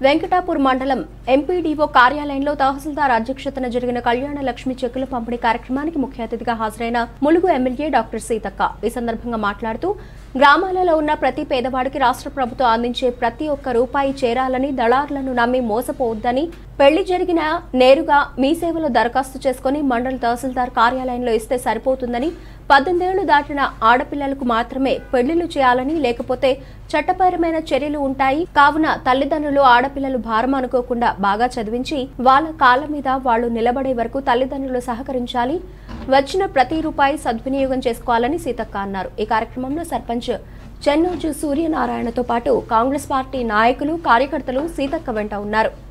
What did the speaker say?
వెంకటాపూర్ మండలం ఎంపీడీఓ కార్యాలయంలో తహసీల్దార్ అధ్యక్షతన జరిగిన కళ్యాణ లక్ష్మి చెక్కుల పంపిణీ కార్యక్రమానికి ముఖ్య అతిథిగా హాజరైన ములుగు ఎమ్మెల్యే డాక్టర్ సీతక్క ఈ సందర్భంగా మాట్లాడుతూ గ్రామాలలో ఉన్న ప్రతి పేదవాడికి రాష్ట్ర ప్రభుత్వం అందించే ప్రతి ఒక్క రూపాయి చేరాలని దళారులను నమ్మి మోసపోవద్దని పెళ్లి జరిగిన నేరుగా మీ సేవలో దరఖాస్తు చేసుకుని మండల తహసీల్దార్ కార్యాలయంలో ఇస్తే సరిపోతుందని 18 ఏళ్లు దాటిన ఆడపిల్లలకు మాత్రమే పెళ్లిళ్లు చేయాలని లేకపోతే చట్టపరమైన చర్యలు ఉంటాయి కావున తల్లిదండ్రులు ఆడపిల్లలు భారం అనుకోకుండా బాగా చదివించి వాళ్ళ కాళ్ళ మీద వాళ్లు నిలబడే వరకు తల్లిదండ్రులు సహకరించాలి వచ్చిన ప్రతి రూపాయి సద్వినియోగం చేసుకోవాలని సీతక్క అన్నారు ఈ కార్యక్రమంలో సర్పంచ్ చెన్నోజు సూర్యనారాయణతో పాటు కాంగ్రెస్ పార్టీ నాయకులు కార్యకర్తలు సీతక్క వెంట ఉన్నారు